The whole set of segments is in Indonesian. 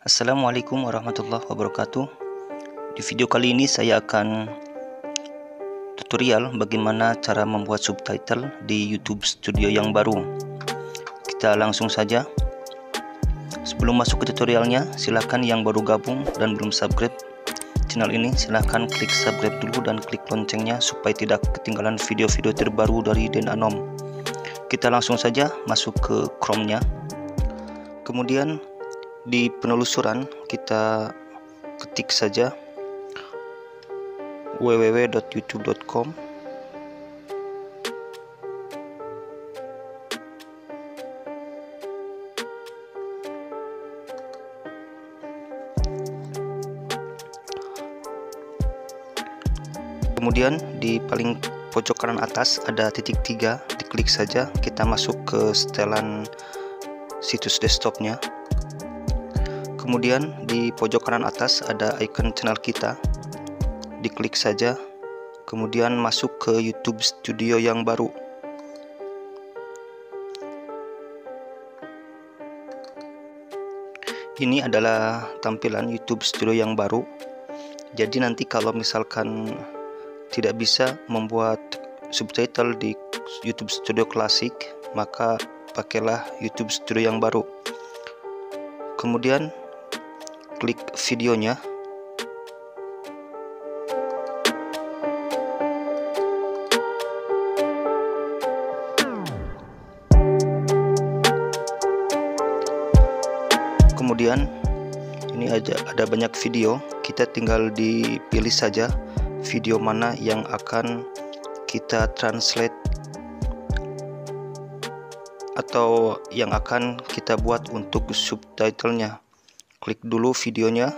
Assalamualaikum warahmatullahi wabarakatuh. Di video kali ini saya akan tutorial bagaimana cara membuat subtitle di YouTube Studio yang baru. Kita langsung saja. Sebelum masuk ke tutorialnya, silahkan yang baru gabung dan belum subscribe channel ini, silahkan klik subscribe dulu dan klik loncengnya supaya tidak ketinggalan video-video terbaru dari Den Anom. Kita langsung saja masuk ke Chrome-nya. Kemudian di penelusuran kita ketik saja www.youtube.com. Kemudian di paling pojok kanan atas ada titik 3, diklik saja, kita masuk ke setelan situs desktopnya. Kemudian di pojok kanan atas ada icon channel kita, diklik saja, kemudian masuk ke YouTube Studio yang baru. Ini adalah tampilan YouTube Studio yang baru. Jadi nanti kalau misalkan tidak bisa membuat subtitle di YouTube Studio Classic, maka pakailah YouTube Studio yang baru. Kemudian klik videonya. Kemudian ini ada banyak video, kita tinggal dipilih saja video mana yang akan kita translate atau yang akan kita buat untuk subtitlenya. Klik dulu videonya,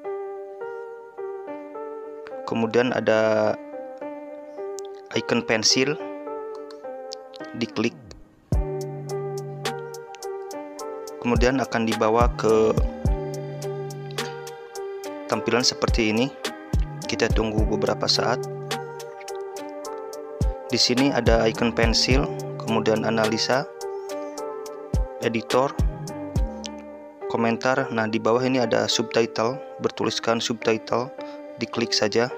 kemudian ada icon pensil, diklik, kemudian akan dibawa ke tampilan seperti ini. Kita tunggu beberapa saat. Di sini ada icon pensil, kemudian analisa, editor, komentar. Nah, di bawah ini ada subtitle, bertuliskan subtitle, diklik saja.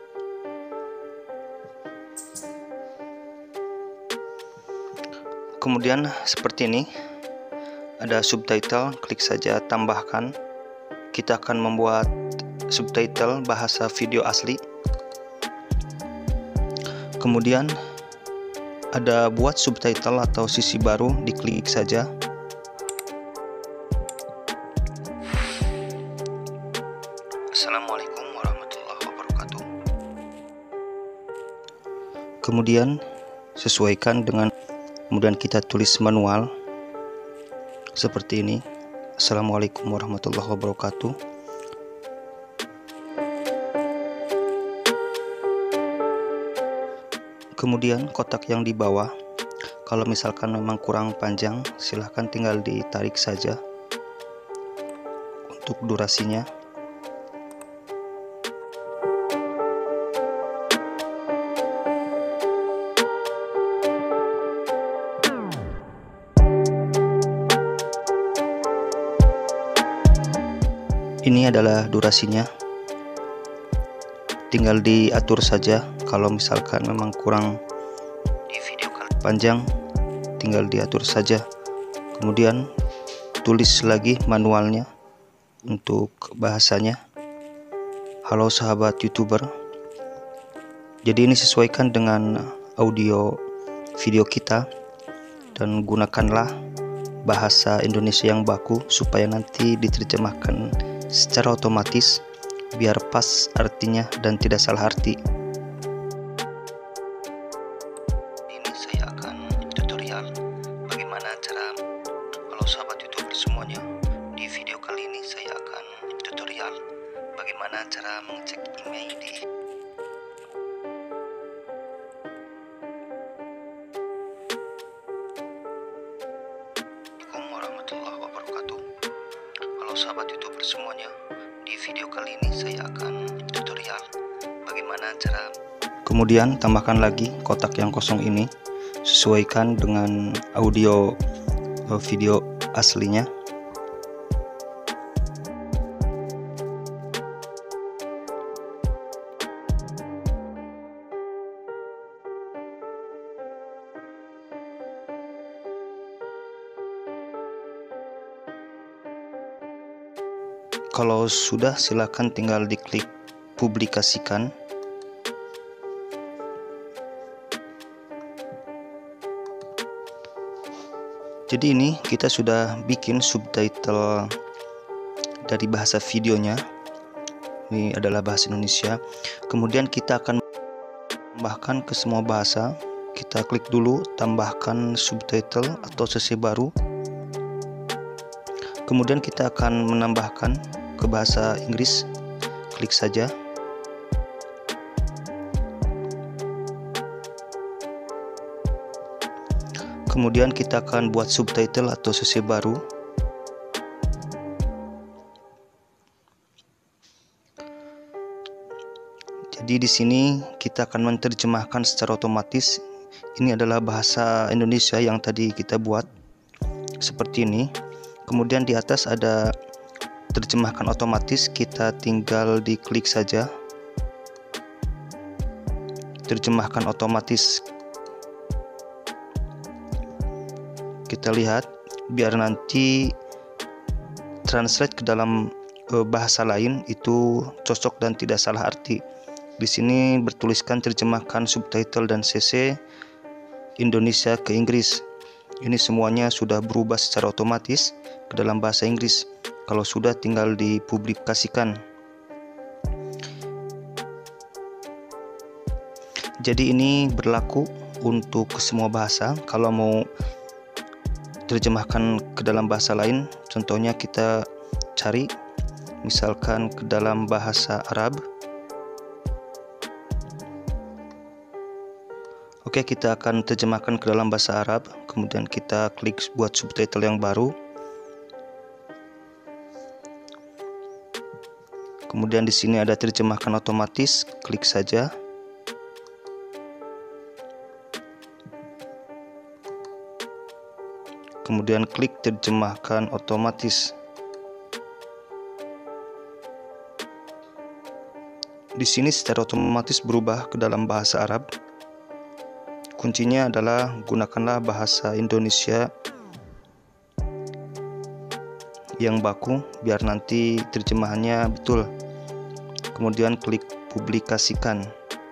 Kemudian seperti ini ada subtitle, klik saja tambahkan. Kita akan membuat subtitle bahasa video asli. Kemudian ada buat subtitle atau sisi baru, diklik saja. Assalamualaikum warahmatullahi wabarakatuh. Kemudian sesuaikan dengan, kemudian kita tulis manual seperti ini. Assalamualaikum warahmatullahi wabarakatuh. Kemudian kotak yang di bawah, kalau misalkan memang kurang panjang, silahkan tinggal ditarik saja untuk durasinya. Ini adalah durasinya, tinggal diatur saja. Kalau misalkan memang kurang panjang, tinggal diatur saja. Kemudian tulis lagi manualnya untuk bahasanya. Halo sahabat YouTuber, jadi ini sesuaikan dengan audio video kita dan gunakanlah bahasa Indonesia yang baku supaya nanti diterjemahkan secara otomatis biar pas artinya dan tidak salah arti. Ini saya akan tutorial bagaimana cara, halo sahabat YouTuber semuanya, di video kali ini saya akan tutorial bagaimana cara mengecek email di Assalamualaikum warahmatullahi wabarakatuh. Halo sahabat YouTuber semuanya, di video kali ini saya akan tutorial bagaimana cara. Kemudian tambahkan lagi kotak yang kosong ini, sesuaikan dengan audio video aslinya. Kalau sudah, silakan tinggal diklik publikasikan. Jadi ini kita sudah bikin subtitle dari bahasa videonya. Ini adalah bahasa Indonesia. Kemudian kita akan tambahkan ke semua bahasa. Kita klik dulu tambahkan subtitle atau sesi baru. Kemudian kita akan menambahkan ke bahasa Inggris. Klik saja. Kemudian kita akan buat subtitle atau sesi baru. Jadi di sini kita akan menerjemahkan secara otomatis. Ini adalah bahasa Indonesia yang tadi kita buat seperti ini. Kemudian di atas ada terjemahkan otomatis, kita tinggal diklik saja. Terjemahkan otomatis. Kita lihat biar nanti translate ke dalam bahasa lain itu cocok dan tidak salah arti. Di sini bertuliskan terjemahkan subtitle dan CC Indonesia ke Inggris. Ini semuanya sudah berubah secara otomatis ke dalam bahasa Inggris. Kalau sudah, tinggal dipublikasikan. Jadi ini berlaku untuk semua bahasa. Kalau mau terjemahkan ke dalam bahasa lain, contohnya kita cari misalkan ke dalam bahasa Arab. Oke, kita akan terjemahkan ke dalam bahasa Arab. Kemudian kita klik buat subtitle yang baru. Kemudian di sini ada terjemahkan otomatis, klik saja. Kemudian klik terjemahkan otomatis. Di sini secara otomatis berubah ke dalam bahasa Arab. Kuncinya adalah gunakanlah bahasa Indonesia yang baku biar nanti terjemahannya betul. Kemudian klik publikasikan.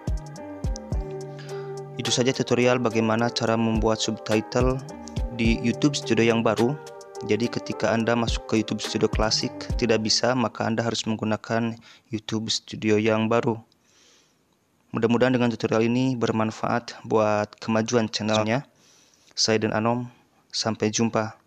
Itu saja tutorial bagaimana cara membuat subtitle di YouTube Studio yang baru. Jadi ketika Anda masuk ke YouTube Studio Classic tidak bisa, maka Anda harus menggunakan YouTube Studio yang baru. Mudah-mudahan dengan tutorial ini bermanfaat buat kemajuan channelnya. Saya dan Anom, sampai jumpa.